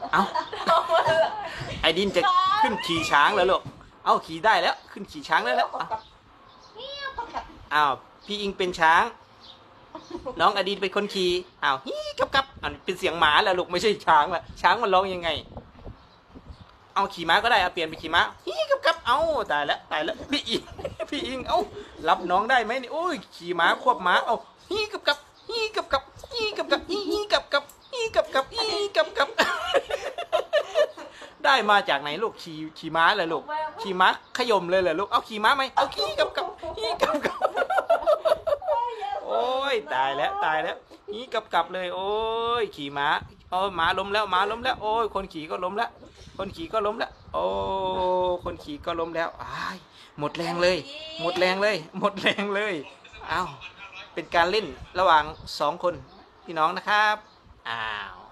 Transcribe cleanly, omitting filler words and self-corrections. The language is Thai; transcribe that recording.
เอาไอดินจะขึ้นขี่ช้างแล้วลูกเอาขี่ได้แล้วขึ้นขี่ช้างได้แล้วอ้าวพี่อิงเป็นช้างน้องอดินเป็นคนขี่อ้าวฮีกับอันเป็นเสียงหมาแล้วลูกไม่ใช่ช้างละช้างมันร้องยังไงเอาขี่ม้าก็ได้เอาเปลี่ยนไปขี่ม้าฮีกับเอาตายแล้วพี่อิงเอารับน้องได้ไหมนี่โอ้ยขี่ม้าควบม้าเอาฮีกับฮีกับฮีกับฮีกับได้มาจากไหนลูกขี่ม้าเลยลูกขี่ม้าขย่มเลยเหรอลูกเอาขี่ม้าไหมเอาขี่กับฮีกับโอ้ยตายแล้วฮีกับเลยโอ้ยขี่ม้าโอ้ม้าล้มแล้วโอ้ยคนขี่ก็ล้มแล้วโอ้คนขี่ก็ล้มแล้วหมดแรงเลยอ้าวเป็นการเล่นระหว่าง2 คนพี่น้องนะครับอ้าว